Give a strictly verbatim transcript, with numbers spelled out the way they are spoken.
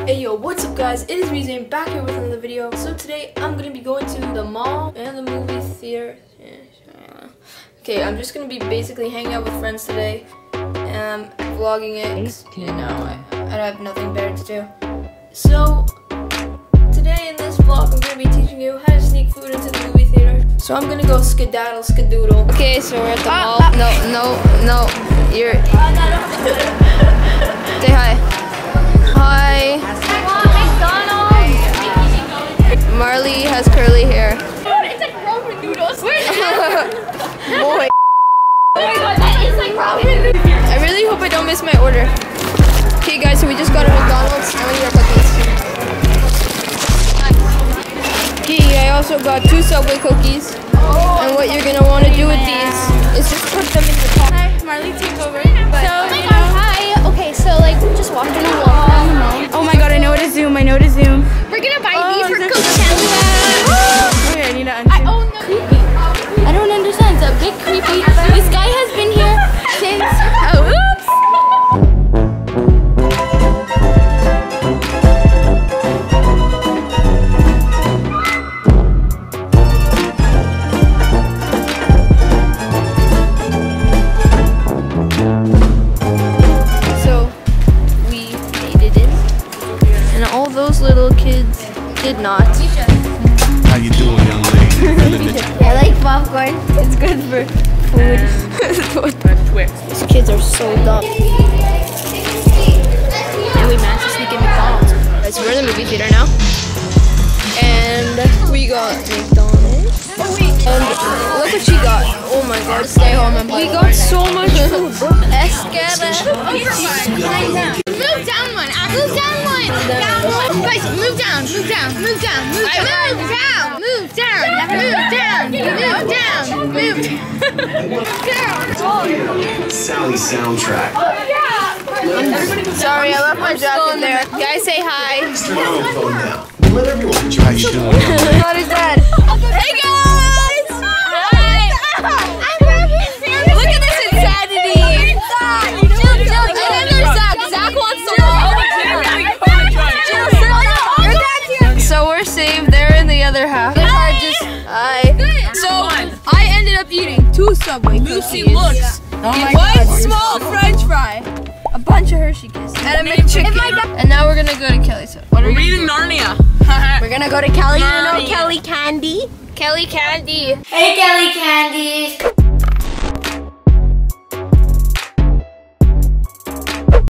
Hey yo, what's up guys? It is me Zane back here with another video. So today I'm gonna be going to the mall and the movie theater. Okay, I'm just gonna be basically hanging out with friends today and vlogging it. You know, I, I have nothing better to do. So today in this vlog I'm gonna be teaching you how to sneak food into the movie theater. So I'm gonna go skedaddle skadoodle. Okay, so we're at the mall. No, no, no. You're Say hi. Hi. Marley has curly hair. It's like ramen noodles. Boy. Oh my god, that is like ramen noodles. I really hope I don't miss my order. Okay guys, so we just got a McDonald's and we got cookies. Okay, I also got two Subway cookies. And what you're gonna want to do with these is just put them in the top. Hi, Marley, take over. But, so, oh my god, hi. Okay, so like, just walking along around the mall. Oh my god, I know how to zoom, I know how to zoom. We're gonna buy Oh, these for this- Coachella. Okay, I need to I unzoom. own them. Creepy. I don't understand. It's a bit creepy. This guy has been here since. Oh, oops. So we made it in, and all those little kids did not. How you doing, young lady? I like popcorn. It's good for food. These kids are so dumb. And we managed to sneak in McDonald's. Guys, we're in the movie theater now. And we got McDonald's. And look what she got. Oh my god. Stay home and We got so much food. Escada. Move down one. Move down one. Down one. Guys, move down. Move down. Move down. Move down. Move down. Move down. Move down. Move down. Move down. Sally soundtrack. Sorry, I left my jacket there. Guys, say hi. Turn your phone down. Let everyone enjoy. How you doing, young lady? Not his dad. Hey guys! Hi! Look at this insanity! Chill, chill, chill. And then there's Zach. Zach wants to vlog. So we're saved. They're in the other half. Hi. Just hi. So I ended up eating two Subway Lucy cookies. Looks. Oh my One god. small French fry, a bunch of Hershey Kisses, and a McChicken. And now we're gonna go to Kelly's. What are we Reading Narnia. We're gonna go to Kelly. You know Narnia. Kelly Candy. Kelly Candy. Hey Kelly Candy!